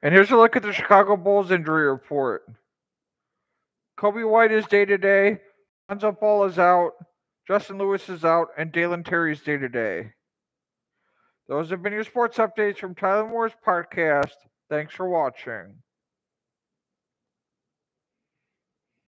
And here's a look at the Chicago Bulls injury report. Kobe White is day to day. Lonzo Ball is out. Justin Lewis is out, and Dalen Terry is day to day. Those have been your sports updates from Tyler Moore's podcast. Thanks for watching.